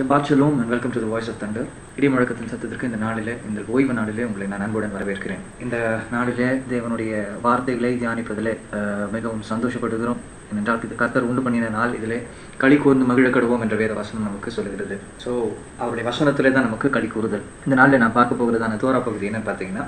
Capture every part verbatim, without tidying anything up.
Shabbat Shalom and welcome to the Voice of Thunder. இடிமுழக்கத்தின் சத்தத்திற்கு இந்த நாளிலே இந்த ஓய்வு நாளிலே உங்களை நான் அன்புடன் வரவேற்கிறேன். இந்த நாளிலே தேவனுடைய வார்த்தைகளை தியானிப்பதிலே மிகவும் சந்தோஷப்படுகிறோம். ஏனென்றால் இது கர்த்தர் உண்டு பண்ணின நாள், இதிலே களி கூர்ந்து மகிழக்கடுவோம் என்ற வேத வசனம் நமக்கு சொல்கிறது. ஸோ அவருடைய வசனத்திலே தான் நமக்கு களி கூறுதல். இந்த நாளில் நான் பார்க்க போகிறதான தோரா பகுதி என்னன்னு பார்த்தீங்கன்னா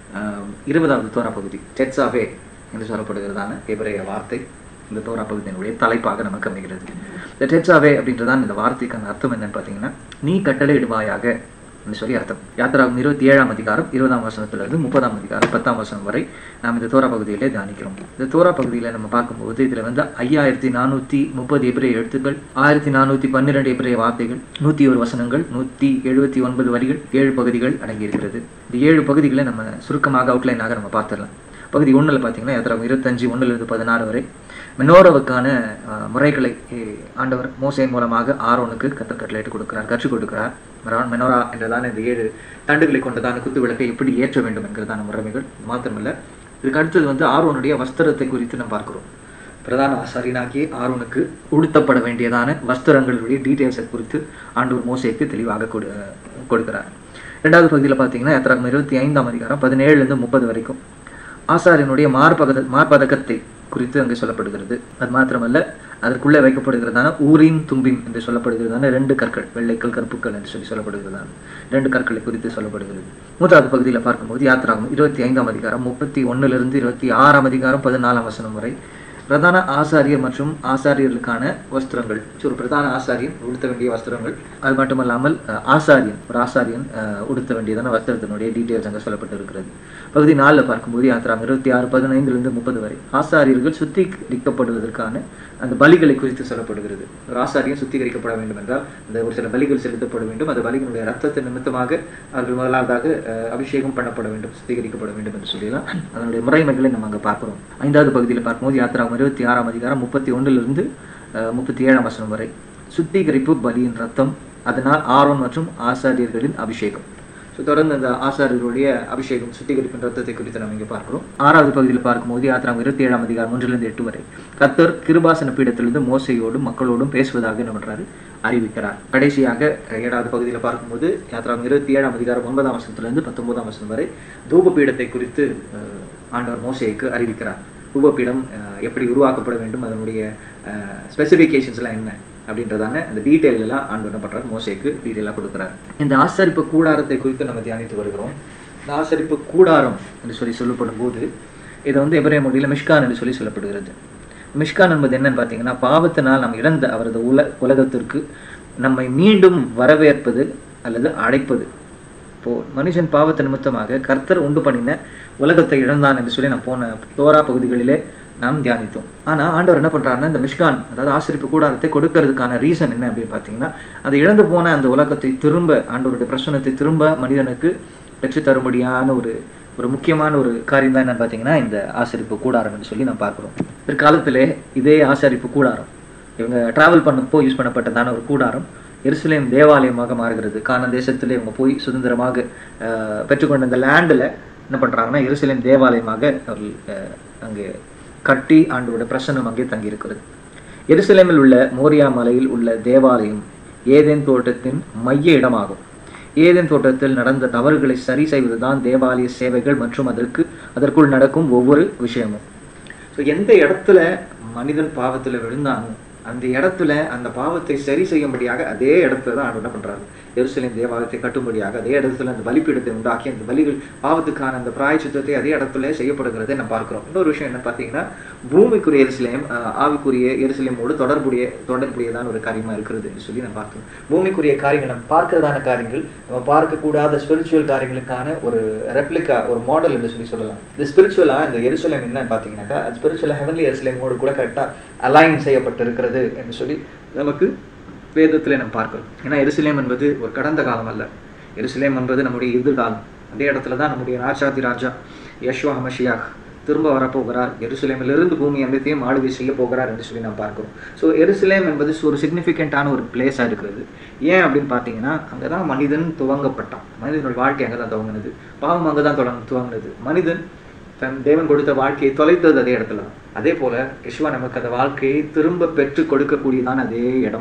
இருபதாவது தோரா பகுதி டெட்சாவே என்று சொல்லப்படுகிறதான எபிரேய வார்த்தை இந்த தோரா பகுதியினுடைய தலைப்பாக நமக்கு அமைகிறது. இந்த டெட்சாவே அப்படின்றதான் இந்த வார்த்தைக்கான அர்த்தம் என்னன்னு பார்த்தீங்கன்னா, நீ கட்டளை இடுவாயாக என்று சொல்லி அர்த்தம். யாத்திராகும் இருபத்தி ஏழாம் அதிகாரம் இருபதாம் வசனத்திலிருந்து முப்பதாம் அதிகாரம் பத்தாம் வசனம் வரை நாம் இந்த தோரா பகுதியிலே தியானிக்கிறோம். இந்த தோரா பகுதியில் நம்ம பார்க்கும்போது இதில் வந்து ஐயாயிரத்தி நானூற்றி முப்பது எபிரேய எழுத்துக்கள், ஆயிரத்தி நானூற்றி பன்னிரெண்டு எபிரேய வார்த்தைகள், நூற்றி ஒரு வசனங்கள், நூற்றி எழுபத்தி ஒன்பது வரிகள், ஏழு பகுதிகள் அடங்கியிருக்கிறது. இந்த ஏழு பகுதிகளை நம்ம சுருக்கமாக அவுட்லைனாக நம்ம பார்த்துடலாம். பகுதி ஒன்றில் பார்த்தீங்கன்னா யாத்திராகும் இருபத்தஞ்சு ஒன்றிலிருந்து பதினாறு வரை மெனோராவுக்கான முறைகளை ஆண்டவர் மோசேயின் மூலமாக ஆரோனுக்கு கத்தர் கட்டளையிட்டு கொடுக்கிறார், கற்றுக் கொடுக்கிறார். மெனோரா என்றதான இந்த ஏழு தண்டுகளை கொண்டதான குத்து விளக்கை எப்படி ஏற்ற வேண்டும் என்கிறதான முறைமைகள் மாத்திரமல்ல, இதுக்கு அடுத்தது வந்து ஆரோனுடைய வஸ்திரத்தை குறித்து நம்ம பார்க்கிறோம். பிரதான ஆசாரியனாகி ஆரோனுக்கு உடுத்தப்பட வேண்டியதான வஸ்திரங்களுடைய டீட்டெயில்ஸை குறித்து ஆண்டவர் மோசேக்கு தெளிவாக கொடு கொடுக்கிறார். ரெண்டாவது பகுதியில் பார்த்தீங்கன்னா யாத்திராகம் இருபத்தி ஐந்தாம் அதிகாரம் பதினேழுலேருந்து முப்பது வரைக்கும் ஆசாரியனுடைய மார்பத மார்பதக்கத்தை குறித்து அங்கே சொல்லப்படுகிறது. அது மாத்திரமல்ல, அதற்குள்ளே வைக்கப்படுகிறதான ஊரின் தும்பின் என்று சொல்லப்படுகிறதான ரெண்டு கற்கள், வெள்ளைக்கல் கருப்புக்கள் என்று சொல்லி சொல்லப்படுகிறதான ரெண்டு கற்களை குறித்து சொல்லப்படுகிறது. மூன்றாவது பகுதியில் பார்க்கும்போது யாத்திராகும் இருபத்தி ஐந்தாம் அதிகாரம் முப்பத்தி ஒன்னிலிருந்து இருபத்தி ஆறாம் அதிகாரம் பதினாலாம் வசனம் வரை பிரதான ஆசாரியர் மற்றும் ஆசாரியர்களுக்கான வஸ்திரங்கள், ஒரு பிரதான ஆசாரியன் உடுத்த வேண்டிய வஸ்திரங்கள், அது மட்டுமல்லாமல் ஆசாரியன் ஒரு ஆசாரியன் உடுத்த வேண்டியதான வஸ்திரத்தினுடைய டீட்டெயில்ஸ் அங்கே சொல்லப்பட்டு இருக்கிறது. பகுதி நாலில் பார்க்கும்போது யாத்திராம் இருபத்தி ஆறு பதினைந்துலேருந்து முப்பது வரை ஆசாரியர்கள் சுத்திகரிக்கப்படுவதற்கான அந்த பலிகளை குறித்து சொல்லப்படுகிறது. ஒரு ஆசாரியன் சுத்திகரிக்கப்பட வேண்டும் என்றால் அந்த ஒரு சில பலிகள் செலுத்தப்பட வேண்டும். அந்த பலிகளுடைய ரத்தத்தின் நிமித்தமாக அவர்கள் முதலாவதாக அபிஷேகம் பண்ணப்பட வேண்டும், சுத்திகரிக்கப்பட வேண்டும் என்று சொல்லலாம். அதனுடைய முறைமைகளை நம்ம அங்கே பார்க்கிறோம். ஐந்தாவது பகுதியில் பார்க்கும்போது யாத்திராகும் இருபத்தி ஆறாம் அதிகாரம் முப்பத்தி ஒன்றிலிருந்து முப்பத்தி ஏழாம் வசனம் வரை சுத்திகரிப்பு பலியின் ரத்தம், அதனால் ஆரோன் மற்றும் ஆசாரியர்களின் அபிஷேகம். ஸோ தொடர்ந்து அந்த ஆசாரியர்களுடைய அபிஷேகம் சுத்திகரிப்பின் ரத்தத்தை குறித்து நம்ம இங்கே பார்க்கிறோம். ஆறாவது பகுதியில் பார்க்கும்போது யாத்திராகும் இருபத்தி ஏழாம் அதிகாரம் ஒன்றிலிருந்து எட்டு வரை கர்த்தர் கிருபாசன பீடத்திலிருந்து மோசையோடும் மக்களோடும் பேசுவதாக என்ன பண்றாரு, அறிவிக்கிறார். கடைசியாக ஏழாவது பகுதியில் பார்க்கும்போது யாத்திராகும் இருபத்தி ஏழாம் அதிகாரம் ஒன்பதாம் வசனத்திலிருந்து பத்தொன்பதாம் வசனம் வரை தூப பீடத்தை குறித்து ஆண்டவர் மோசேக்கு அறிவிக்கிறார். தூபபீடம் எப்படி உருவாக்கப்பட வேண்டும், அதனுடைய ஸ்பெசிஃபிகேஷன்ஸ்லாம் என்ன அப்படின்றதான அந்த டீட்டெயில் எல்லாம் ஆண்டு என்ன பண்ணுறாரு, மோசேக்கு டீட்டெயிலாக கொடுக்குறாரு. இந்த ஆசரிப்பு கூடாரத்தை குறித்து நம்ம தியானித்து வருகிறோம். இந்த ஆசரிப்பு கூடாரம் என்று சொல்லி சொல்லப்படும் போது இதை வந்து எபிரேய மொழியில் மிஷ்கான் என்று சொல்லி சொல்லப்படுகிறது. மிஷ்கான் என்பது என்னன்னு பார்த்தீங்கன்னா, பாவத்தினால் நாம் இழந்த அவரது உல உலகத்திற்கு நம்மை மீண்டும் வரவேற்பது அல்லது அழைப்பது. இப்போது மனுஷன் பாவத்தை நிமித்தமாக கர்த்தர் உண்டு பண்ணின உலகத்தை இழந்தான் என்று சொல்லி நான் போன தோரா பகுதிகளிலே நாம் தியானித்தோம். ஆனால் ஆண்டவர் என்ன பண்ணுறாருன்னா, இந்த மிஷ்கான் அதாவது ஆசரிப்பு கூடாரத்தை கொடுக்கறதுக்கான ரீசன் என்ன அப்படின்னு பார்த்தீங்கன்னா, அதை இழந்து போன அந்த உலகத்தை திரும்ப ஆண்டவருடைய பிரசன்னத்தை திரும்ப மனிதனுக்கு பெற்று தரும்படியான ஒரு ஒரு முக்கியமான ஒரு காரியம் தான் என்னன்னு பார்த்தீங்கன்னா இந்த ஆசரிப்பு கூடாரம் என்று சொல்லி நான் பார்க்குறோம். பிற்காலத்திலே இதே ஆசரிப்பு கூடாரம் இவங்க டிராவல் பண்ணப்போ யூஸ் பண்ணப்பட்டதான ஒரு கூடாரம் எருசலேம் தேவாலயமாக மாறுகிறது. கானான் தேசத்திலே இவங்க போய் சுதந்திரமாக பெற்றுக்கொண்ட அந்த லேண்டில் என்ன பண்ணுறாங்கன்னா எருசலேம் தேவாலயமாக அவர்கள் அங்கே கட்டி ஆண்டோட பிரசன்னம் அங்கே தங்கியிருக்கிறது. எருசலேமில் உள்ள மோரியா மலையில் உள்ள தேவாலயம் ஏதேன் தோட்டத்தின் மைய இடமாகும். ஏதேன் தோட்டத்தில் நடந்த தவறுகளை சரி செய்வதுதான் தேவாலய சேவைகள் மற்றும் அதற்கு அதற்குள் நடக்கும் ஒவ்வொரு விஷயமும். ஸோ எந்த இடத்துல மனிதன் பாவத்தில் விழுந்தானோ அந்த இடத்துல அந்த பாவத்தை சரி செய்யும்படியாக அதே இடத்துல தான் ஆண்டு என்ன பண்றாரு, எருசலேம் தேவாலயத்தை கட்டும்படியாக அதே இடத்துல அந்த பலிப்பீடத்தை உண்டாக்கி அந்த பலிகள் பாவத்துக்கான அந்த பிராயச்சித்தத்தை அதே இடத்துல செய்யப்படுகிறதை நம்ம பார்க்கிறோம். இன்னொரு விஷயம் என்ன பார்த்தீங்கன்னா, பூமிக்குரிய எருசலேம் ஆவிக்குரிய எருசலேமோடு தொடர்புடைய தொடர்புடையதான ஒரு காரியமா இருக்கிறது என்று சொல்லி நம்ம பார்க்கிறோம். பூமிக்குரிய காரியங்கள் நம்ம பார்க்கிறதான காரியங்கள் நம்ம பார்க்கக்கூடாத ஸ்பிரிச்சுவல் காரியங்களுக்கான ஒரு ரெப்ளிகா, ஒரு மாடல் என்று சொல்லி சொல்லலாம். இந்த ஸ்பிரிச்சுவலா இந்த எருசலேம் என்னன்னு பார்த்தீங்கன்னாக்கா, அது ஸ்பிரிச்சுவலா ஹெவன்லி எருசலேமோடு கூட கரெக்டாக அலைன் செய்யப்பட்டிருக்கிறது என்று சொல்லி நமக்கு வேதத்தில் நம்ம பார்க்கிறோம். ஏன்னா எருசலேம் என்பது ஒரு கடந்த காலம் அல்ல, எருசலேம் என்பது நம்முடைய எதிர்காலம். அதே இடத்துல தான் நம்முடைய ராஜாதி ராஜா யெஷுவா மஷியாக் திரும்ப வரப்போகிறார், எருசலேமிலிருந்து பூமி அனைத்தையும் ஆளுகை செய்ய போகிறார் என்று சொல்லி நாம் பார்க்கிறோம். ஸோ எருசலேம் என்பது ஒரு சிக்னிஃபிகண்டான ஒரு பிளேஸாக இருக்கிறது. ஏன் அப்படின்னு பார்த்தீங்கன்னா, அங்கே தான் மனிதன் துவங்கப்பட்டான். மனிதனுடைய வாழ்க்கை அங்கே தான் துவங்கினது, பாவம் அங்கே தான் தொடங்க துவங்கினது. மனிதன் தன் தேவன் கொடுத்த வாழ்க்கையை தொலைத்தது அதே இடத்துல. அதே போல யெஷுவா நமக்கு அந்த வாழ்க்கையை திரும்ப பெற்று கொடுக்கக்கூடியதான அதே இடம்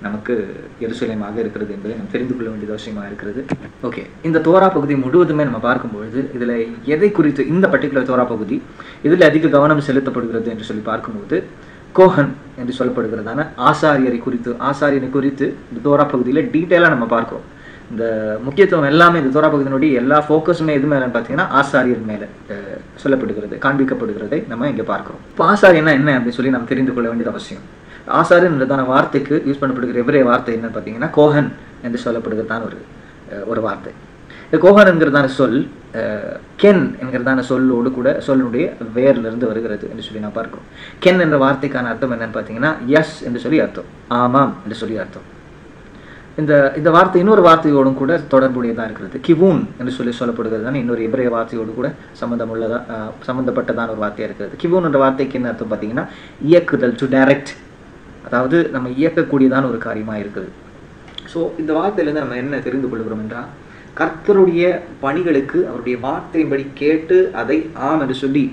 நமக்கு எருசலேமாக இருக்கிறது என்பதை நம்ம தெரிந்து கொள்ள வேண்டியது அவசியமாக இருக்கிறது. ஓகே, இந்த தோரா பகுதி முழுவதுமே நம்ம பார்க்கும்பொழுது இதில் எதை குறித்து இந்த பர்டிகுலர் தோரா பகுதி இதில் அதிக கவனம் செலுத்தப்படுகிறது என்று சொல்லி பார்க்கும்போது கோஹன் என்று சொல்லப்படுகிறதான ஆசாரியரை குறித்து ஆசாரியனை குறித்து இந்த தோரா பகுதியில் டீட்டெயிலாக நம்ம பார்க்கிறோம். இந்த முக்கியத்துவம் எல்லாமே இந்த தோரா பகுதியினுடைய எல்லா ஃபோக்கஸுமே எது மேலேன்னு பார்த்தீங்கன்னா ஆசாரியர் மேலே சொல்லப்படுகிறது, காண்பிக்கப்படுகிறதை நம்ம இங்கே பார்க்கிறோம். இப்போ ஆசாரியனா என்ன அப்படின்னு சொல்லி நம்ம தெரிந்து கொள்ள வேண்டியது அவசியம். ஆசாரியன் என்றதான வார்த்தைக்கு யூஸ் பண்ணப்படுகிற எவரே வார்த்தை என்னன்னு பார்த்தீங்கன்னா கோஹன் என்று சொல்லப்படுகிறதான ஒரு ஒரு வார்த்தை. இந்த கோஹன் என்கிறதான சொல் கென் என்கிறதான சொல்லோடு கூட சொல்லுடைய வேர்லிருந்து வருகிறது என்று சொல்லி நான் பார்க்கிறோம். கென் என்ற வார்த்தைக்கான அர்த்தம் என்னன்னு பார்த்தீங்கன்னா எஸ் என்று சொல்லி அர்த்தம், ஆமாம் என்று சொல்லி அர்த்தம். இந்த இந்த வார்த்தை இன்னொரு வார்த்தையோடும் கூட தொடர்புடையதாக இருக்கிறது. கிவூன் என்று சொல்லி சொல்லப்படுகிறதான இன்னொரு எபிரேய வார்த்தையோடு கூட சம்மந்தம் உள்ளதா சம்மந்தப்பட்டதான ஒரு வார்த்தையாக இருக்கிறது. கிவூன் என்ற வார்த்தைக்கு என்ன அர்த்தம் பார்த்தீங்கன்னா இயக்குதல், டு டைரக்ட், அதாவது நம்ம இயக்கக்கூடியதான ஒரு காரியமாக இருக்குது. ஸோ இந்த வார்த்தையிலேருந்து நம்ம என்ன தெரிந்து கொள்கிறோம் என்றால் கர்த்தருடைய பணிகளுக்கு அவருடைய வார்த்தையின்படி கேட்டு அதை ஆம் என்று சொல்லி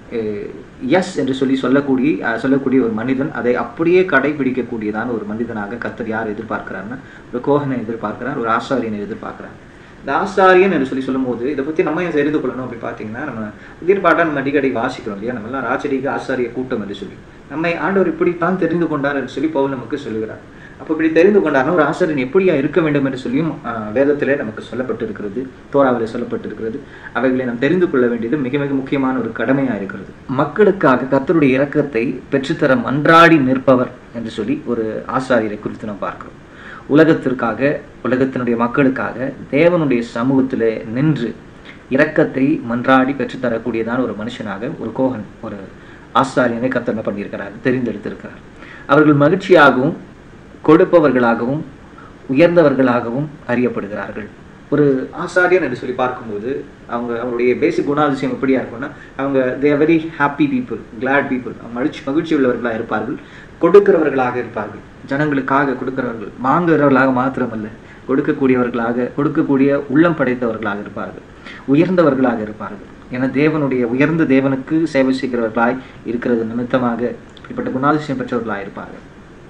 எஸ் என்று சொல்லி சொல்லக்கூடிய சொல்லக்கூடிய ஒரு மனிதன் அதை அப்படியே கடைபிடிக்கக்கூடியதான ஒரு மனிதனாக கர்த்தர் யார் எதிர்பார்க்கிறாருன்னா ஒரு கோஹனை எதிர்பார்க்கிறார், ஒரு ஆசாரியனை எதிர்பார்க்கிறார். இந்த ஆசாரியன் என்று சொல்லி சொல்லும் போது இதை பற்றி நம்ம தெரிந்து கொள்ளணும் அப்படி பார்த்தீங்கன்னா நம்ம புதிய பாட்டா நம்ம அடிக்கடி வாசிக்கிறோம் இல்லையா, நம்ம எல்லாம் ராஜரீக ஆசாரிய கூட்டம் என்று சொல்லி நம்மை ஆண்டவர் இப்படித்தான் தெரிந்து கொண்டார் என்று சொல்லி பவுல் நமக்கு சொல்லுகிறார். அப்போ இப்படி தெரிந்து கொண்டார்னா ஒரு ஆசாரியன் எப்படியா இருக்க வேண்டும் என்று சொல்லியும் வேதத்திலே நமக்கு சொல்லப்பட்டிருக்கிறது, தோராவிலே சொல்லப்பட்டிருக்கிறது. அவைகளை நாம் தெரிந்து கொள்ள வேண்டியது மிக மிக முக்கியமான ஒரு கடமையாக இருக்கிறது. மக்களுக்காக கர்த்தருடைய இரக்கத்தை பெற்றுத்தர மன்றாடி நிற்பவர் என்று சொல்லி ஒரு ஆசாரியரை குறித்து நாம் பார்க்கிறோம். உலகத்திற்காக, உலகத்தினுடைய மக்களுக்காக தேவனுடைய சமூகத்தில் நின்று இரக்கத்தை மன்றாடி பெற்றுத்தரக்கூடியதான ஒரு மனுஷனாக ஒரு கோஹன், ஒரு ஆசாரியனை கர்த்தர் பண்ணியிருக்கிறார், தெரிந்தெடுத்திருக்கிறார். அவர்கள் மகிழ்ச்சியாகவும் கொடுப்பவர்களாகவும் உயர்ந்தவர்களாகவும் அறியப்படுகிறார்கள். ஒரு ஆசாரியன் என்று சொல்லி பார்க்கும்போது அவங்க அவங்களுடைய பேசிக் குணாதிசயம் எப்படியா இருக்கும்னா அவங்க they are very happy people, glad people, மகிழ்ச்சி மகிழ்ச்சி உள்ளவர்களாக இருப்பார்கள், கொடுக்கிறவர்களாக இருப்பார்கள், ஜனங்களுக்காக கொடுக்கிறவர்கள், வாங்குகிறவர்களாக மாத்திரமல்ல கொடுக்கக்கூடியவர்களாக, கொடுக்கக்கூடிய உள்ளம் படைத்தவர்களாக இருப்பார்கள், உயர்ந்தவர்களாக இருப்பார்கள். ஏன்னா தேவனுடைய உயர்ந்த தேவனுக்கு சேவை செய்கிறவர்களாய் இருக்கிறது நிமித்தமாக இப்படிப்பட்ட குணாதிசயம் பெற்றவர்களாக இருப்பார்கள்.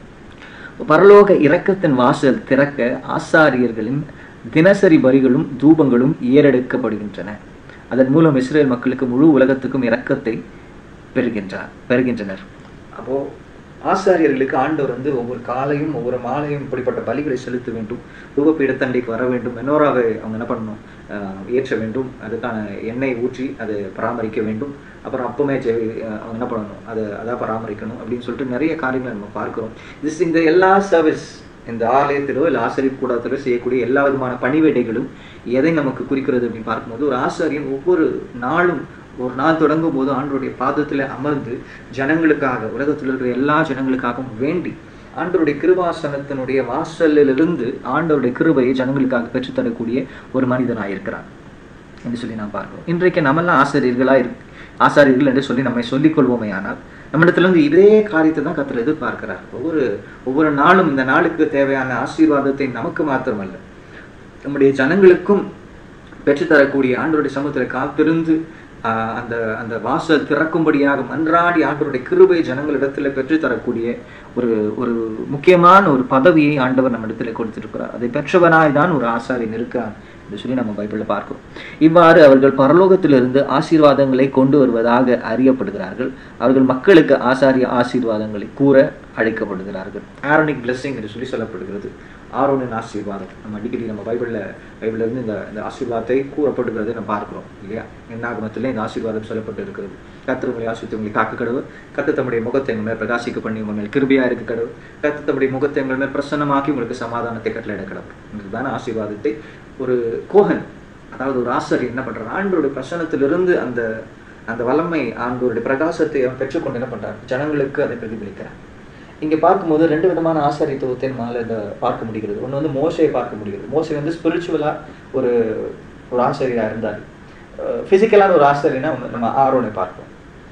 பரலோக இரக்கத்தின் வாசல் திறக்க ஆசாரியர்களின் தினசரி பலிகளும் தூபங்களும் ஏறெடுக்கப்படுகின்றன. அதன் மூலம் இஸ்ரேல் மக்களுக்கு முழு உலகத்துக்கும் இரக்கத்தை பெறுகின்றார் பெறுகின்றனர். அப்போ ஆசாரியர்களுக்கு ஆண்டவர் வந்து ஒவ்வொரு காலையும் ஒவ்வொரு மாலையும் இப்படிப்பட்ட பலிகளை செலுத்த வேண்டும், தூபப்பீடத்தண்டைக்கு வர வேண்டும், மெனோராவை அவங்க என்ன பண்ணணும், ஏற்ற வேண்டும், அதுக்கான எண்ணெய் ஊற்றி அதை பராமரிக்க வேண்டும், அப்புறம் அப்பமே அவங்க என்ன பண்ணணும், அதை அதான் பராமரிக்கணும் அப்படின்னு சொல்லிட்டு நிறைய காரியங்களை நம்ம பார்க்கிறோம். திஸ் இந்த எல்லா சர்வீஸ் இந்த ஆலயத்திலோ இல்லை ஆசிரியர் கூடத்திலோ செய்யக்கூடிய எல்லா விதமான பணிவேடைகளும் எதை நமக்கு குறிக்கிறது அப்படின்னு பார்க்கும்போது ஒரு ஆசாரியன் ஒவ்வொரு நாளும் ஒரு நாள் தொடங்கும் போது ஆண்டவருடைய பாதத்தில் அமர்ந்து ஜனங்களுக்காக, உலகத்தில் இருக்கிற எல்லா ஜனங்களுக்காகவும் வேண்டி ஆண்டவருடைய கிருபாசனத்தினுடைய வாசலிலிருந்து ஆண்டவருடைய கிருபையை ஜனங்களுக்காக பெற்றுத்தரக்கூடிய ஒரு மனிதனாக இருக்கிறார் என்று சொல்லி நாம் பார்க்கிறோம். இன்றைக்கு நம்மெல்லாம் ஆசிரியர்களாக இரு ஆசாரியர்கள் என்று சொல்லி நம்மை சொல்லிக் கொள்வோமே ஆனால் நம்மிடத்திலிருந்து இதே காரியத்தை தான் கர்த்தர் எதிர்பார்க்கிறார். ஒவ்வொரு ஒவ்வொரு நாளும் இந்த நாளுக்கு தேவையான ஆசீர்வாதத்தை நமக்கு மாத்திரமல்ல நம்முடைய ஜனங்களுக்கும் பெற்றுத்தரக்கூடிய ஆண்டவருடைய சமூகத்தில் காத்திருந்து அந்த அந்த வாசல் திறக்கும்படியாக மன்றாடி ஆண்டவருடைய கிருபை ஜனங்களிடத்தில் பெற்றுத்தரக்கூடிய ஒரு ஒரு முக்கியமான ஒரு பதவியை ஆண்டவர் நம்ம இடத்துல கொடுத்திருக்கிறார். அதை பெற்றவனாய் தான் ஒரு ஆசாரியன் இருக்கிறான் என்று சொல்லி நம்ம பைபிளில் பார்க்கிறோம். இவ்வாறு அவர்கள் பரலோகத்திலிருந்து ஆசீர்வாதங்களை கொண்டு வருவதாக அறியப்படுகிறார்கள். அவர்கள் மக்களுக்கு ஆசாரிய ஆசீர்வாதங்களை கூற அழைக்கப்படுகிறார்கள். ஆரோனிக் பிளெஸிங் என்று சொல்லி சொல்லப்படுகிறது. ஆரோனின் ஆசீர்வாதம் நம்ம அடிக்கடி நம்ம பைபிளில் பைபிளில் இருந்து இந்த இந்த ஆசீர்வாதத்தை கூறப்படுகிறதை நம்ம பார்க்கிறோம் இல்லையா. என்னாகமத்தில் இந்த ஆசீர்வாதம் சொல்லப்பட்டு இருக்கிறது. கர்த்தர் உங்களை ஆசீர்வதித்து உங்களை காக்க கடவுள், கர்த்தர் தம்முடைய முகத்தை உங்கள் மேல் பிரகாசிக்க பண்ணி உங்கள் மேல் கிருபையா இருக்க கடவுள், கர்த்தர் தம்முடைய முகத்தை உங்கள் மேல் பிரசன்னமாக்கி உங்களுக்கு சமாதானத்தை கட்டளையிட கடவுள். இதுதான ஆசீர்வாதத்தை ஒரு கோஹன், அதாவது ஒரு ஆசாரியர் என்ன பண்றார், ஆண்டவருடைய பிரசன்னத்திலிருந்து அந்த அந்த வல்லமை ஆண்டவருடைய பிரகாசத்தை அவன் பெற்றுக்கொண்டு என்ன பண்றார், ஜனங்களுக்கு அதை பிரதிபலிக்கிறார். இங்கே பார்க்கும்போது ரெண்டு விதமான ஆசாரியத்துவத்தை நம்மளால் இதை பார்க்க முடிகிறது. ஒன்று வந்து மோசையை பார்க்க முடிகிறது. மோசை வந்து ஸ்பிரிச்சுவலாக ஒரு ஒரு ஆசிரியராக இருந்தார். ஃபிசிக்கலான ஒரு ஆசிரியர்னா நம்ம ஆரோனை பார்ப்போம்.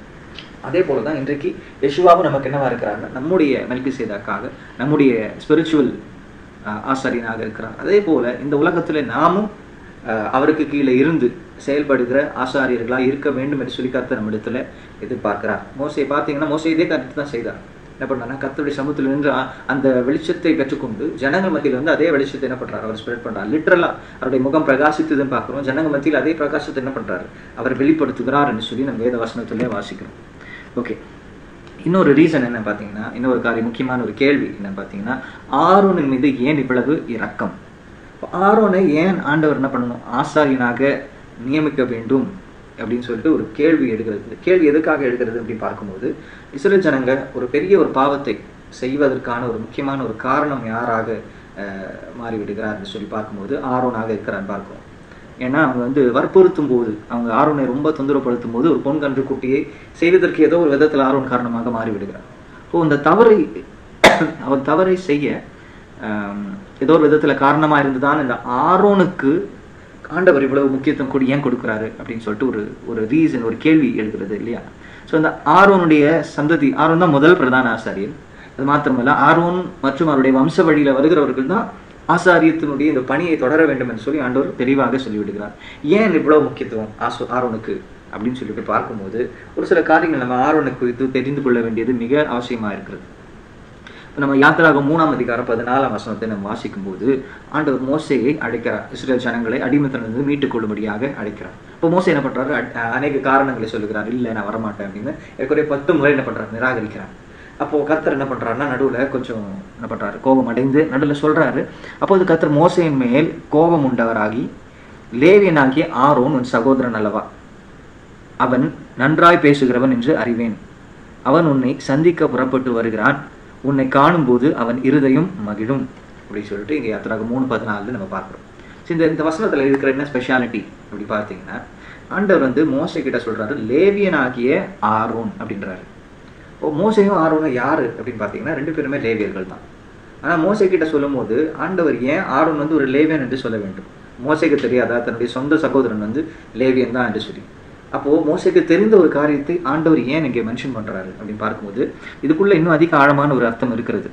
அதே போல தான் இன்றைக்கு யெசுவாவும் நமக்கு என்னவா இருக்கிறாருன்னா நம்முடைய மெல்கிசேதேக்காக நம்முடைய ஸ்பிரிச்சுவல் ஆசாரியனாக இருக்கிறார். அதே போல இந்த உலகத்தில் நாமும் அவருக்கு கீழே இருந்து செயல்படுகிற ஆசாரியர்களாக இருக்க வேண்டும் என்று சொல்லி கர்த்தர் நம்ம இடத்துல எதிர்பார்க்கிறார். மோசையை பார்த்தீங்கன்னா மோசை இதே கருத்து தான் செய்தார். என்ன பண்ணாருன்னா கர்த்தருடைய சமூகத்தில் நின்று அந்த வெளிச்சத்தை பெற்றுக்கொண்டு ஜனங்கள் மத்தியில் வந்து அதே வெளிச்சத்தை என்ன பண்றாரு, அவர் ஸ்ப்ரெட் பண்றாரு. லிட்டரலா அவருடைய முகம் பிரகாசித்ததுன்னு பார்க்குறோம். ஜனங்கள் மத்தியில் அதே பிரகாசத்தை என்ன பண்றாரு, அவர் வெளிப்படுத்துகிறார் என்று சொல்லி நம்ம வேத வசனத்திலே வாசிக்கிறோம். ஓகே, இன்னொரு ரீசன் என்ன பார்த்தீங்கன்னா, இன்னொரு காரியம் முக்கியமான ஒரு கேள்வி என்னன்னு பார்த்தீங்கன்னா, ஆரோனின் மீது ஏன் இவ்வளவு இரக்கம்? ஆரோனை ஏன் ஆண்டவர் என்ன பண்ணணும், ஆசாரியனாக நியமிக்க வேண்டும் அப்படின்னு சொல்லிட்டு ஒரு கேள்வி எடுக்கிறது. கேள்வி எதுக்காக எடுக்கிறது அப்படின்னு பார்க்கும்போது, இஸ்ரவேல் ஜனங்க ஒரு பெரிய ஒரு பாவத்தை செய்வதற்கான ஒரு முக்கியமான ஒரு காரணம் யாராக மாறிவிடுகிறார் என்று சொல்லி பார்க்கும்போது ஆரோனாக இருக்கிறான்னு பார்க்கிறோம். ஏன்னா அவங்க வந்து வற்புறுத்தும் போது, அவங்க ஆரோனை ரொம்ப தொந்தரவுப்படுத்தும் போது ஒரு பொன் கன்று குட்டியை செய்வதற்கு ஏதோ ஒரு விதத்தில் ஆரோன் காரணமாக மாறிவிடுகிறார். ஸோ இந்த தவறை அவர் தவறை செய்ய ஏதோ ஒரு விதத்தில் காரணமாக இருந்துதான் இந்த ஆரோனுக்கு ஆண்டவர் இவ்வளவு முக்கியத்துவம் கொடு ஏன் கொடுக்குறாரு அப்படின்னு சொல்லிட்டு ஒரு ஒரு ரீசன், ஒரு கேள்வி எழுகிறது இல்லையா? ஸோ இந்த ஆரோனுடைய சந்ததி, ஆரோன் தான் முதல் பிரதான ஆசாரியர். அது மாத்திரமல்ல, ஆரோன் மற்றும் அவருடைய வம்ச வழியில் வருகிறவர்கள் தான் ஆசாரியத்தினுடைய இந்த பணியை தொடர வேண்டும் என்று சொல்லி ஆண்டவர் தெளிவாக சொல்லிவிடுகிறார். ஏன் இவ்வளவு முக்கியத்துவம் ஆசோ ஆரோனுக்கு அப்படின்னு சொல்லிட்டு பார்க்கும்போது ஒரு சில காரியங்கள் நம்ம ஆரோனுக்கு குறித்து தெரிந்து கொள்ள வேண்டியது மிக அவசியமாக இருக்கிறது. இப்போ நம்ம யாத்திராக மூணாம் அதிகாரம் பதினாலாம் வசனத்தை நம்ம வாசிக்கும் போது ஆண்டவர் மோசேயை அழைக்கிறார், இஸ்ரேல் ஜனங்களை அடிமைத்தனத்திலிருந்து மீட்டுக் கொள்ளும்படியாக அழைக்கிறார். இப்போ மோசே என்ன பண்றாரு, அநேக காரணங்களை சொல்லுகிறார், இல்லை நான் வரமாட்டேன் அப்படின்னு ஏற்கனவே பத்து முறை என்ன பண்றாரு, நிராகரிக்கிறார். அப்போ கர்த்தர் என்ன பண்றாருன்னா நடுவுல கொஞ்சம் என்ன பண்றாரு, கோபம் அடைந்து நடுவில் சொல்றாரு. அப்போது கர்த்தர் மோசேயின் மேல் கோபம் உண்டவராகி, லேவியனாகிய ஆரோன் உன் சகோதரன் அல்லவா, அவன் நன்றாய் பேசுகிறவன் என்று அறிவேன், அவன் உன்னை சந்திக்க புறப்பட்டு வருகிறான், உன்னை காணும் போது அவன் இருதயம் மகிழும் அப்படின்னு சொல்லிட்டு இங்கே யாத்திராக மூணு பதினாலு நம்ம பார்க்குறோம். இந்த இந்த வசனத்தில் இருக்கிற என்ன ஸ்பெஷாலிட்டி அப்படி பார்த்தீங்கன்னா, ஆண்டவர் வந்து மோசே கிட்ட சொல்றாரு லேவியனாகிய ஆரோன் அப்படின்றாரு. ஓ, மோசையும் ஆரோனும் யாரு அப்படின்னு பார்த்தீங்கன்னா ரெண்டு பேருமே லேவியர்கள் தான். ஆனால் மோசே கிட்ட சொல்லும் போது ஆண்டவர் ஏன் ஆரோன் வந்து ஒரு லேவியன் என்று சொல்ல வேண்டும்? மோசைக்கு தெரியாதா தன்னுடைய சொந்த சகோதரன் வந்து லேவியன் தான் என்று சொல்லி? அப்போ மோசைக்கு தெரிந்த ஒரு காரியத்தை ஆண்டவர் ஏன் இங்கே மென்ஷன் பண்றாரு அப்படின்னு பார்க்கும்போது இதுக்குள்ள இன்னும் அதிக ஆழமான ஒரு அர்த்தம் இருக்கிறது.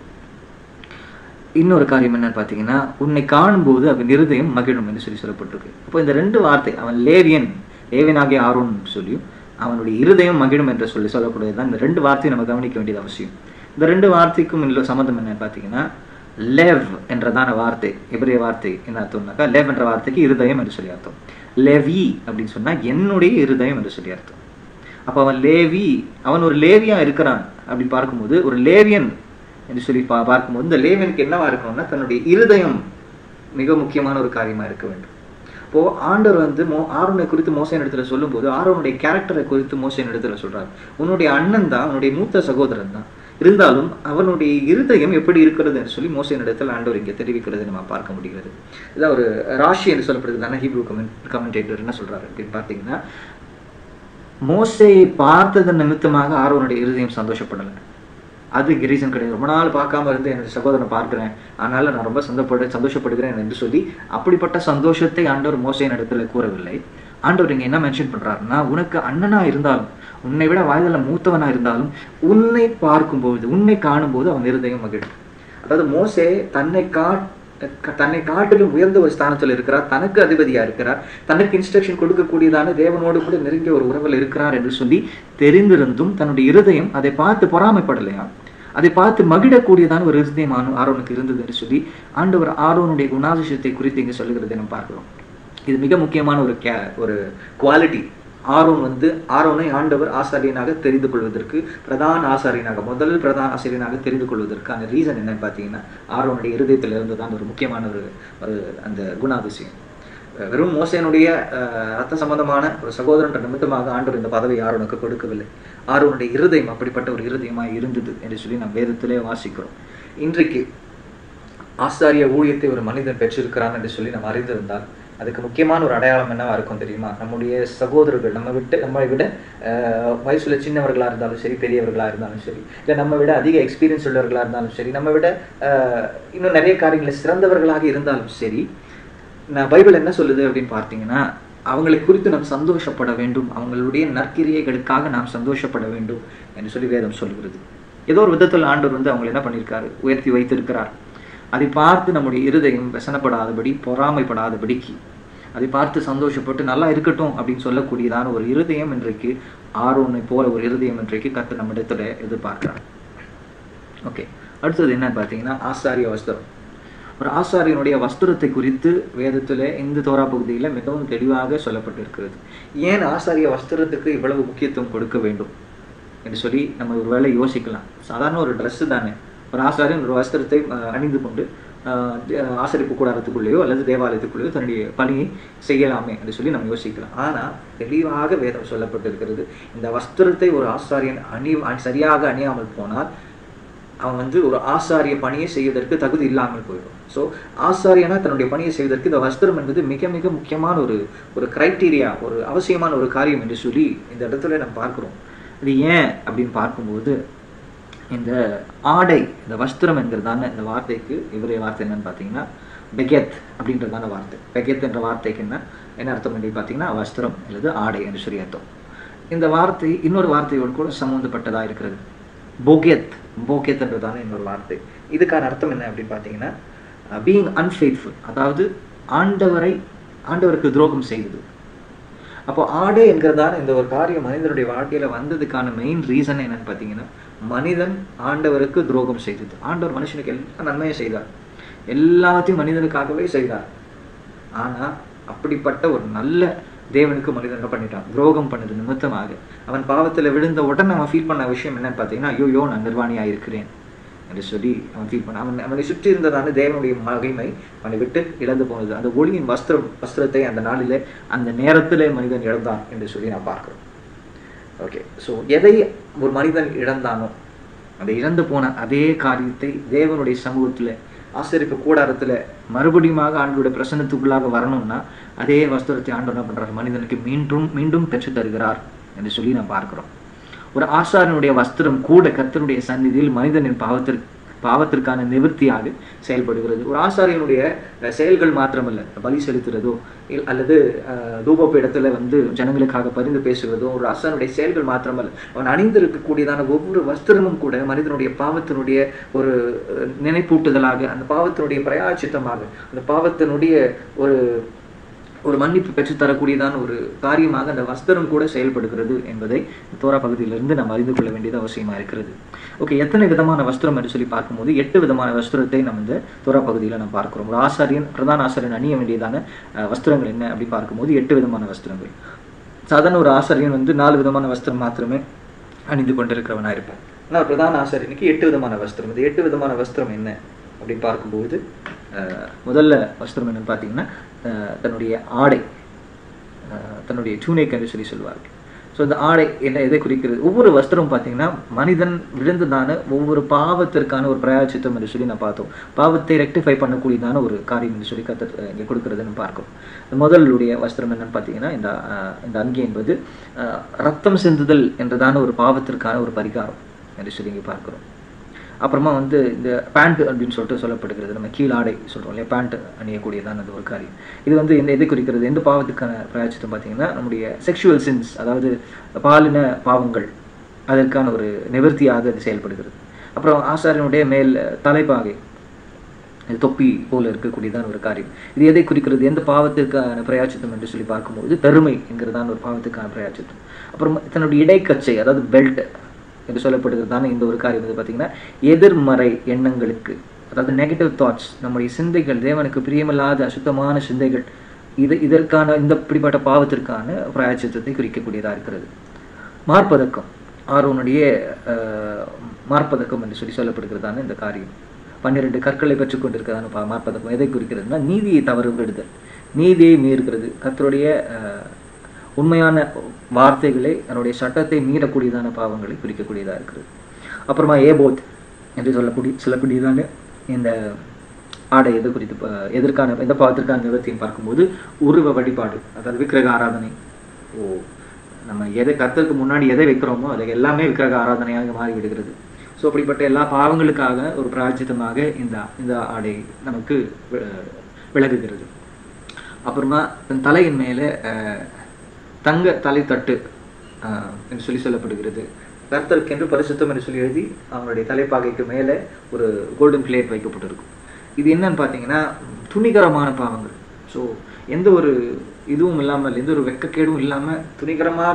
இன்னொரு காரியம் என்னன்னு பார்த்தீங்கன்னா, உன்னை காணும்போது அவன் இருதயம் மகிழும் என்று சொல்லி சொல்லப்பட்டிருக்கு. அப்போ இந்த ரெண்டு வார்த்தை, அவன் லேவியன் லேவியனாகிய ஆரோன் சொல்லியும் அவனுடைய இருதயம் மகிழும் என்று சொல்லி சொல்லக்கூடியதுதான் இந்த ரெண்டு வார்த்தையும் நம்ம கவனிக்க வேண்டியது அவசியம். இந்த ரெண்டு வார்த்தைக்கும் இல்லை சம்மந்தம் என்னன்னு பார்த்தீங்கன்னா, லெவ் என்றதான வார்த்தை, எபிரேய வார்த்தை என்ன அர்த்தம்னாக்கா, லெவ் என்ற வார்த்தைக்கு இருதயம் என்று சொல்லி அர்த்தம். லெவி அப்படின்னு சொன்னா என்னுடைய இருதயம் என்று சொல்லி அர்த்தம். அப்போ அவன் லேவி, அவன் ஒரு லேவியா இருக்கிறான் அப்படின்னு பார்க்கும்போது, ஒரு லேவியன் என்று சொல்லி பா பார்க்கும்போது இந்த லேவியனுக்கு என்னவா இருக்கணும்னா தன்னுடைய இருதயம் மிக முக்கியமான ஒரு காரியமா இருக்க வேண்டும். இப்போ ஆண்டவர் வந்து மோ ஆரோனை குறித்து மோசேன் இடத்துல சொல்லும் போது ஆரோனுடைய கேரக்டரை குறித்து மோசேன் இடத்துல சொல்றாரு. உன்னுடைய அண்ணன் தான், உன்னுடைய மூத்த சகோதரன் தான், இருந்தாலும் அவனுடைய இருதயம் எப்படி இருக்கிறது என்று சொல்லி மோசேன் இடத்துல ஆண்டவர் இங்கே தெரிவிக்கிறது நம்ம பார்க்க முடிகிறது. இதான் ஒரு ராஷி என்று சொல்லப்படுது தானே ஹீப்ரூ கமெண்ட் கமெண்டேட்டர் என்ன சொல்றாரு அப்படின்னு பார்த்தீங்கன்னா, மோசேயை பார்த்ததன் நிமித்தமாக ஆரோனுடைய இருதயம் சந்தோஷப்படலை. அது ரீசன் கிடையாது. ரொம்ப நாள் பார்க்காம இருந்து என்னுடைய சகோதரனை பார்க்கிறேன், அதனால நான் ரொம்ப சந்தோஷப்படு சந்தோஷப்படுகிறேன் என்று சொல்லி அப்படிப்பட்ட சந்தோஷத்தை ஆண்டவர் மோசேயின் இடத்துல கூறவில்லை. ஆண்டவர் இங்க என்ன மென்ஷன் பண்றாருன்னா, உனக்கு அண்ணனா இருந்தாலும், உன்னை விட வயதில் மூத்தவனா இருந்தாலும், உன்னை பார்க்கும்போது, உன்னை காணும்போது அவன் இருதயம் மகிழும். அதாவது மோசே தன்னை கா தன்னை காட்டிலும் உயர்ந்த ஒரு ஸ்தானத்தில் இருக்கிறார், தனக்கு அதிபதியா இருக்கிறார், தனக்கு இன்ஸ்ட்ரக்ஷன் கொடுக்கக்கூடியதான தேவனோடு கூட நெருங்கிய ஒரு உறவில் இருக்கிறார் என்று சொல்லி தெரிந்திருந்தும் தன்னுடைய இருதயம் அதை பார்த்து பொறாமைப்படலையா, அதை பார்த்து மகிழக்கூடியதான ஒரு இருதயம் ஆரோனுக்கு இருந்தது என்று சொல்லி ஆண்டவர் ஆரோனுடைய குணாதிசயத்தை குறித்து இங்கே சொல்லுகிறதை நம்ம பார்க்கிறோம். இது மிக முக்கியமான ஒரு கே ஒரு குவாலிட்டி. ஆரோன் வந்து ஆரோனை ஆண்டவர் ஆசாரியனாக தெரிந்து கொள்வதற்கு, பிரதான ஆசாரியனாக, முதல் பிரதான ஆசிரியனாக தெரிந்து கொள்வதற்கான ரீசன் என்னன்னு பார்த்தீங்கன்னா, ஆரோனுடைய இருதயத்தில் இருந்து தான் ஒரு முக்கியமான ஒரு ஒரு அந்த குணாதிசயம். வெறும் மோசேனுடைய ரத்த சம்பந்தமான ஒரு சகோதரன் நிமித்தமாக ஆண்டவர் இந்த பதவி ஆரோனுக்கு கொடுக்கவில்லை. ஆரோனுடைய இருதயம் அப்படிப்பட்ட ஒரு இருதயமாக இருந்தது என்று சொல்லி நாம் வேதத்திலே வாசிக்கிறோம். இன்றைக்கு ஆசாரிய ஊழியத்தை ஒரு மனிதன் பெற்றிருக்கிறான் என்று சொல்லி நாம் அறிந்திருந்தால் அதுக்கு முக்கியமான ஒரு அடையாளம் என்னவா இருக்கும் தெரியுமா? நம்முடைய சகோதரர்கள் நம்ம விட்டு நம்மை விட வயசுல சின்னவர்களாக இருந்தாலும் சரி, பெரியவர்களாக இருந்தாலும் சரி, இல்லை நம்ம விட அதிக எக்ஸ்பீரியன்ஸ் உள்ளவர்களாக இருந்தாலும் சரி, நம்ம விட இன்னும் நிறைய காரியங்களை சிறந்தவர்களாக இருந்தாலும் சரி, நான் பைபிள் என்ன சொல்லுது அப்படின்னு பார்த்தீங்கன்னா, அவங்களை குறித்து நாம் சந்தோஷப்பட வேண்டும், அவங்களுடைய நற்கிரியைகளுக்காக நாம் சந்தோஷப்பட வேண்டும் என்று சொல்லி வேதம் சொல்லுகிறது. ஏதோ ஒரு விதத்தில் ஆண்டவர் வந்து அவங்களை என்ன பண்ணியிருக்காரு, உயர்த்தி வைத்திருக்கிறார். அதை பார்த்து நம்முடைய இருதயம் வசனப்படாதபடி, பொறாமைப்படாதபடிக்கு, அதை பார்த்து சந்தோஷப்பட்டு நல்லா இருக்கட்டும் அப்படின்னு சொல்லக்கூடியதான ஒரு இருதயம் இன்றைக்கு ஆரோனை போல ஒரு இருதயம் இன்றைக்கு கர்த்தர் நம்மிடத்துல எதிர்பார்க்கிறார். ஓகே, அடுத்தது என்னன்னு பார்த்தீங்கன்னா ஆசாரிய வஸ்திரம். ஒரு ஆசாரியனுடைய வஸ்திரத்தை குறித்து வேதத்தில் இந்த தோரா பகுதியில் மிகவும் தெளிவாக சொல்லப்பட்டிருக்கிறது. ஏன் ஆசாரிய வஸ்திரத்துக்கு இவ்வளவு முக்கியத்துவம் கொடுக்க வேண்டும் என்று சொல்லி நம்ம ஒரு வேளை யோசிக்கலாம். சாதாரண ஒரு ட்ரெஸ்ஸு தானே, ஒரு ஆசாரியன் ஒரு வஸ்திரத்தை அணிந்து கொண்டு ஆசரிப்பு கூடாரத்துக்குள்ளேயோ அல்லது தேவாலயத்துக்குள்ளேயோ தன்னுடைய பணியை செய்யலாமே என்று சொல்லி நம்ம யோசிக்கலாம். ஆனால் தெளிவாக வேதம் சொல்லப்பட்டிருக்கிறது, இந்த வஸ்திரத்தை ஒரு ஆசாரியன் அணி சரியாக அணியாமல் போனால் அவன் வந்து ஒரு ஆசாரிய பணியை செய்வதற்கு தகுதி இல்லாமல் போயிடும். ஸோ ஆசாரியனா தன்னுடைய பணியை செய்வதற்கு இந்த வஸ்திரம் என்பது மிக மிக முக்கியமான ஒரு ஒரு கிரைட்டீரியா, ஒரு அவசியமான ஒரு காரியம் என்று சொல்லி இந்த இடத்துல நம்ம பார்க்குறோம். இது ஏன் அப்படின்னு பார்க்கும்போது, இந்த ஆடை, இந்த வஸ்திரம் என்கிறதான இந்த வார்த்தைக்கு இவருடைய வார்த்தை என்னன்னு பார்த்தீங்கன்னா பெகெத் அப்படின்றதான வார்த்தை. பெகெத் என்ற வார்த்தைக்கு என்ன என்ன அர்த்தம் என்று பார்த்தீங்கன்னா வஸ்திரம் அல்லது ஆடை என்று சொல்லி அர்த்தம். இந்த வார்த்தை இன்னொரு வார்த்தையோடு கூட சம்மந்தப்பட்டதாக இருக்கிறது. போகெத் போகெத் என்றதான இன்னொரு வார்த்தை. இதுக்கான அர்த்தம் என்ன அப்படின்னு பார்த்தீங்கன்னா பீயிங் அன்ஃபெய்த்ஃபுல், அதாவது ஆண்டவரை ஆண்டவருக்கு துரோகம் செய்வது. அப்போ ஆடை என்கிறதான இந்த ஒரு காரியம் மனிதனுடைய வாழ்க்கையில வந்ததுக்கான மெயின் ரீசன் என்னன்னு பார்த்தீங்கன்னா, மனிதன் ஆண்டவருக்கு துரோகம் செய்தது. ஆண்டவர் மனுஷனுக்கு எல்லா நன்மையும் செய்தார், எல்லாத்தையும் மனிதனுக்காகவே செய்தார். ஆனா அப்படிப்பட்ட ஒரு நல்ல தேவனுக்கு மனிதன் என்ன பண்ணிட்டான், துரோகம் பண்ணது நிமித்தமாக அவன் பாவத்துல விழுந்த உடனே அவன் ஃபீல் பண்ண விஷயம் என்னன்னு பார்த்தீங்கன்னா, ஐயோ நான் நிர்வாணியாக இருக்கிறேன் என்று சொல்லி அவன் ஃபீல் பண்ண அவன் அவனை சுற்றி இருந்ததான தேவனுடைய மகிமை அவனை விட்டு இழந்து போனது. அந்த ஒளியின் வஸ்திரம் வஸ்திரத்தை அந்த நாளிலே அந்த நேரத்திலே மனிதன் இழந்தான் என்று சொல்லி நான் பார்க்கிறோம். ஓகே, ஸோ எதை ஒரு மனிதன் இழந்தானோ அந்த இழந்து போன அதே காரியத்தை தேவனுடைய சமூகத்தில் ஆசரிப்பு கூடாரத்தில் மறுபடியும் ஆண்டோட பிரசன்னத்துக்குள்ளாக வரணும்னா அதே வஸ்திரத்தை ஆண்டவர் என்ன பண்றார், மனிதனுக்கு மீண்டும் மீண்டும் பெற்று தருகிறார் என்று சொல்லி நான் பார்க்கிறோம். ஒரு ஆசாரியனுடைய வஸ்திரம் கூட கர்த்தருடைய சந்நிதியில் மனிதனின் பாவத்திற்கு பாவத்திற்கான நிவர்த்தியாக செயல்படுகிறது. ஒரு ஆசாரியனுடைய செயல்கள் மாத்திரமல்ல, பலி செலுத்துறதோ அல்லது தூபபீடத்துல வந்து ஜனங்களுக்காக பரிந்து பேசுவதோ ஒரு ஆசாரியனுடைய செயல்கள் மாத்திரமல்ல, அவன் அணிந்திருக்கக்கூடியதான ஒவ்வொரு வஸ்திரமும் கூட மனிதனுடைய பாவத்தினுடைய ஒரு நினைப்பூட்டுதலாக, அந்த பாவத்தினுடைய பிரயாச்சித்தமாக, அந்த பாவத்தினுடைய ஒரு ஒரு மன்னிப்பு பெற்றுத்தரக்கூடியதான ஒரு காரியமாக அந்த வஸ்திரம் கூட செயல்படுகிறது என்பதை தோரா பகுதியிலிருந்து நாம் அறிந்து கொள்ள வேண்டியது அவசியமா இருக்கிறது. ஓகே, எத்தனை விதமான வஸ்திரம் என்று சொல்லி பார்க்கும்போது எட்டு விதமான வஸ்திரத்தை நம்ம இந்த தோரா பகுதியில் நம்ம பார்க்கிறோம். ஒரு ஆசாரியன் பிரதான ஆசாரியன் அணிய வேண்டியதான வஸ்திரங்கள் என்ன அப்படி பார்க்கும்போது எட்டு விதமான வஸ்திரங்கள். சாதாரண ஒரு ஆசாரியன் வந்து நாலு விதமான வஸ்திரம் மாத்திரமே அணிந்து கொண்டிருக்கிறவனா இருப்பான். ஆனால் பிரதான ஆசாரியனுக்கு எட்டு விதமான வஸ்திரம். இந்த எட்டு விதமான வஸ்திரம் என்ன அப்படின்னு பார்க்கும்போது முதல்ல வஸ்திரம் என்னன்னு பார்த்தீங்கன்னா தன்னுடைய ஆடை, தன்னுடைய டூனிக் என்று சொல்லி சொல்வார்கள். ஸோ இந்த ஆடை என்ன எதை குறிக்கிறது? ஒவ்வொரு வஸ்திரம் பார்த்தீங்கன்னா மனிதன் விழுந்ததான ஒவ்வொரு பாவத்திற்கான ஒரு பிரயாச்சித்தம் என்று சொல்லி நான் பார்த்தோம். பாவத்தை ரெக்டிஃபை பண்ணக்கூடியதான ஒரு காரியம் என்று சொல்லி கத்த இங்கே கொடுக்கறதுன்னு பார்க்கும். முதலுடைய வஸ்திரம் என்னன்னு பார்த்தீங்கன்னா இந்த இந்த அங்கி என்பது ரத்தம் சிந்துதல் என்றதான ஒரு பாவத்திற்கான ஒரு பரிகாரம் என்று சொல்லி இங்கே பார்க்கிறோம். அப்புறமா வந்து இந்த பேண்ட் அப்படின்னு சொல்லிட்டு சொல்லப்படுகிறது. நம்ம கீழாடை சொல்கிறோம் இல்லையா, பேண்ட் அணியக்கூடியதான அந்த ஒரு காரியம். இது வந்து இந்த எதை குறிக்கிறது? எந்த பாவத்துக்கான பிரயாச்சித்தம் பார்த்தீங்கன்னா நம்முடைய செக்ஷுவல் சின்ஸ், அதாவது பாலின பாவங்கள், அதற்கான ஒரு நிவர்த்தியாக அது செயல்படுகிறது. அப்புறம் ஆசாரியனுடைய மேல் தலைப்பாகை, தொப்பி போல இருக்கக்கூடியதான ஒரு காரியம். இது எதை குறிக்கிறது? எந்த பாவத்திற்கான பிரயாச்சித்தம் என்று சொல்லி பார்க்கும்போது பெருமை என்கிறதான ஒரு பாவத்துக்கான பிரயாச்சித்தம். அப்புறம் தன்னுடைய இடைக்கச்சை, அதாவது பெல்ட் என்று சொல்லப்படுகிறதான இந்த ஒரு காரியம் வந்து பார்த்தீங்கன்னா எதிர்மறை எண்ணங்களுக்கு, அதாவது நெகட்டிவ் தாட்ஸ், நம்முடைய சிந்தைகள், தேவனுக்கு பிரியமில்லாத அசுத்தமான சிந்தைகள், இது இதற்கான இந்த இப்படிப்பட்ட பாவத்திற்கான பிராயச்சித்தத்தை குறிக்கக்கூடியதாக இருக்கிறது. மார்பதக்கம், ஆரோனுடைய மார்பதக்கம் என்று சொல்லி சொல்லப்படுகிறதான இந்த காரியம். பன்னிரெண்டு கற்களை பெற்றுக் கொண்டிருக்கிறதான மார்பதக்கம் எதை குறிக்கிறதுனா நீதியை தவறு விடுதல், நீதியை மீறுகிறது, கர்த்தருடைய உண்மையான வார்த்தைகளை, அதனுடைய சட்டத்தை மீறக்கூடியதான பாவங்களை குறிக்கக்கூடியதாக இருக்கிறது. அப்புறமா ஏபோத் என்று சொல்லக்கூடிய சொல்லக்கூடியதான இந்த ஆடை எது குறித்து எதற்கான எந்த பாவத்திற்கான நிவர்த்தியும் பார்க்கும்போது உருவ வழிபாடு, அதாவது விக்கிரக ஆராதனை. ஓ நம்ம எதை கர்த்தருக்கு முன்னாடி எதை வைக்கிறோமோ அதை எல்லாமே விக்கிரக ஆராதனையாக மாறிவிடுகிறது. ஸோ அப்படிப்பட்ட எல்லா பாவங்களுக்காக ஒரு பிராயச்சித்தமாக இந்த இந்த ஆடை நமக்கு விளங்குகிறது. அப்புறமா தன் தலையின் மேலே தங்க தலைத்தட்டு என்று சொல்லி சொல்லப்படுகிறது. கர்த்தருக்கென்று பரிசுத்தம் என்று சொல்லி எழுதி அவங்களுடைய தலைப்பாகைக்கு மேலே ஒரு கோல்டன் பிளேட் வைக்கப்பட்டிருக்கும். இது என்னன்னு பார்த்தீங்கன்னா துணிகரமான பாவங்கள். ஸோ எந்த ஒரு இதுவும் இல்லாமல், எந்த ஒரு வெக்கக்கேடும் இல்லாமல் துணிகரமாக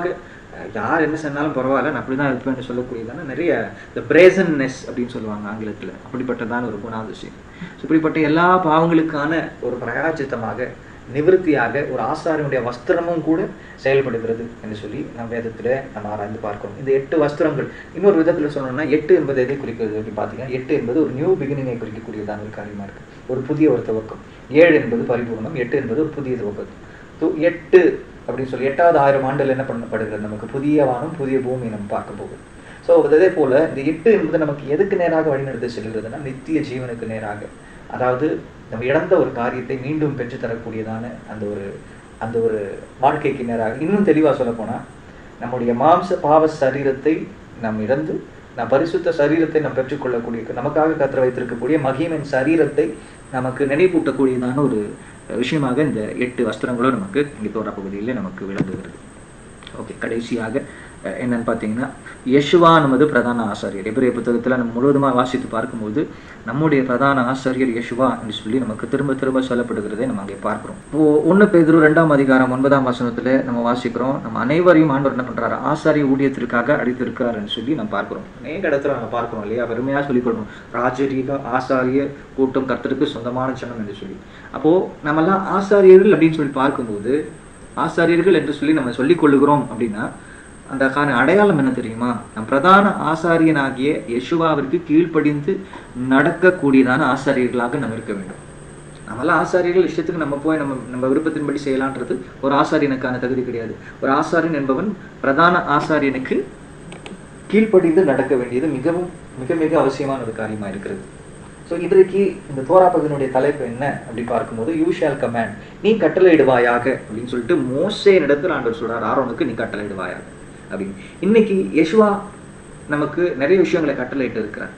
யார் என்ன சொன்னாலும் பரவாயில்ல, நான் அப்படி தான் இருப்பேன்னு சொல்லக்கூடியதான நிறைய இந்த பிரேசன்னஸ் அப்படின்னு சொல்லுவாங்க ஆங்கிலத்தில், அப்படிப்பட்டதான ஒரு குணாதிசயம். இப்படிப்பட்ட எல்லா பாவங்களுக்கான ஒரு பிரயாச்சித்தமாக, நிவர்த்தியாக ஒரு ஆசாரியனுடைய வஸ்திரமும் கூட செயல்படுகிறது என்று சொல்லி நம் வேதத்தில் நம்ம ஆராய்ந்து பார்க்கிறோம். இந்த எட்டு வஸ்திரங்கள் இன்னொரு விதத்தில் சொல்லணும்னா, எட்டு என்பது எதை குறிக்கிறது அப்படின்னு பார்த்தீங்கன்னா, எட்டு என்பது ஒரு நியூ பிகினிங்கை குறிக்கக்கூடியதான ஒரு காரியமாக இருக்குது, ஒரு புதிய ஒரு துவக்கம். ஏழு என்பது பரிபூர்ணம், எட்டு என்பது ஒரு புதிய துவக்கம். ஸோ எட்டு அப்படின்னு சொல்லி எட்டாவது ஆயிரம் ஆண்டில் என்ன பண்ணப்படுகிறது, நமக்கு புதிய வானம் புதிய பூமி நம்ம பார்க்க போகுது. ஸோ அதே போல் இந்த எட்டு என்பது நமக்கு எதுக்கு நேராக வழிநடத்தி செல்கிறதுனா, நித்திய ஜீவனுக்கு நேராக, அதாவது நம்ம இழந்த ஒரு காரியத்தை மீண்டும் பெற்று தரக்கூடியதான அந்த ஒரு அந்த ஒரு வாழ்க்கைக்கு நேராக. இன்னும் தெளிவாக சொல்ல போனால், நம்முடைய மாம்ச பாவ சரீரத்தை நாம் இழந்து நாம் பரிசுத்த சரீரத்தை நாம் பெற்றுக்கொள்ளக்கூடிய, நமக்காக கர்த்தர் வைத்திருக்கக்கூடிய மகிமையின் சரீரத்தை நமக்கு நினைவூட்டக்கூடியதான ஒரு விஷயமாக இந்த எட்டு வஸ்திரங்களும் நமக்கு இங்கே தோற பகுதியில் நமக்கு விளங்குகிறது. ஓகே, கடைசியாக என்னன்னு பார்த்தீங்கன்னா, யெஷுவா நமது பிரதான ஆசாரியர். எபிரேய புத்தகத்தில் நம்ம முழுவதுமாக வாசித்து பார்க்கும்போது நம்முடைய பிரதான ஆசாரியர் யெஷுவா என்று சொல்லி நமக்கு திரும்ப திரும்ப சொல்லப்படுகிறதை நம்ம அங்கே பார்க்கிறோம். இப்போ ஒன்று பேதுரு ரெண்டாம் அதிகாரம் ஒன்பதாம் வசனத்தில் நம்ம வாசிக்கிறோம், நம்ம அனைவரையும் ஆண்டவர் என்ன பண்றாரு, ஆசாரிய ஊழியத்திற்காக அடித்திருக்கிறாருன்னு சொல்லி நம்ம பார்க்கிறோம். அநேக இடத்துல நம்ம பார்க்கிறோம் இல்லையா, பெருமையாக சொல்லிக் கொள்றோம், ராஜரீக ஆசாரிய கூட்டம் கர்த்தருக்கு சொந்தமான ஜனம் என்று சொல்லி. அப்போ நம்மெல்லாம் ஆசாரியர்கள் அப்படின்னு சொல்லி பார்க்கும்போது, ஆசாரியர்கள் என்று சொல்லி நம்ம சொல்லிக் கொள்ளுகிறோம் அப்படின்னா அந்த காரண அடையாளம் என்ன தெரியுமா, நம் பிரதான ஆசாரியனாகிய யெஷுவாவிற்கு கீழ்ப்படிந்து நடக்கக்கூடியதான ஆசாரியர்களாக நம்ம இருக்க வேண்டும். நம்மளாம் ஆசாரியர்கள் இஷ்டத்துக்கு நம்ம போய் நம்ம நம்ம விருப்பத்தின்படி செய்யலான்றது ஒரு ஆசாரியனுக்கான தகுதி கிடையாது. ஒரு ஆசாரியன் என்பவன் பிரதான ஆசாரியனுக்கு கீழ்ப்படிந்து நடக்க வேண்டியது மிகவும் மிக மிக அவசியமான ஒரு காரியமா இருக்கிறது. ஸோ இன்றைக்கு இந்த தோரா பகுதியினுடைய தலைப்பு என்ன அப்படி பார்க்கும்போது, யூ ஷால் கமாண்ட், நீ கட்டளையிடுவாயாக அப்படின்னு சொல்லிட்டு மோசே இடத்துல ஆண்டவர் சொல்றார், ஆரோனுக்கு நீ கட்டளையிடுவாயாக அப்படின்னு. இன்னைக்கு யெஷுவா நமக்கு நிறைய விஷயங்களை கட்டளையிட்டு இருக்கிறார்.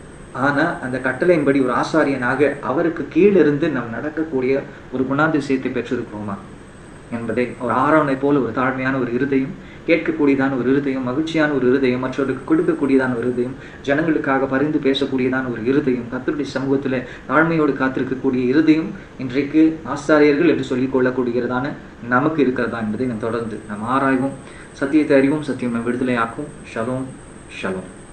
ஆனா அந்த கட்டளையின்படி ஒரு ஆசாரியனாக அவருக்கு கீழிருந்து நாம் நடக்கக்கூடிய ஒரு குணாதிசயத்தை பெற்றிருக்கிறோமா என்பதை, ஒரு ஆரோனை போல ஒரு தாழ்மையான ஒரு இருதயம், கேட்கக்கூடியதான ஒரு இருதயம், மகிழ்ச்சியான ஒரு இருதயம், மற்றவர்களுக்கு கொடுக்கக்கூடியதான ஒரு இருதயம், ஜனங்களுக்காக பரிந்து பேசக்கூடியதான ஒரு இருதயம், கர்த்தருடைய சமூகத்துல தாழ்மையோடு காத்திருக்கக்கூடிய இருதயம் இன்றைக்கு ஆசாரியர்கள் என்று சொல்லிக் கொள்ளக்கூடியதான நமக்கு இருக்கிறதா என்பதை நாம் தொடர்ந்து நாம் ஆராய்வோம். சத்தியத்தை அறிவோம், சத்தியம் நம் விடுதலையாக்கும். ஷலோம் ஷலோம்.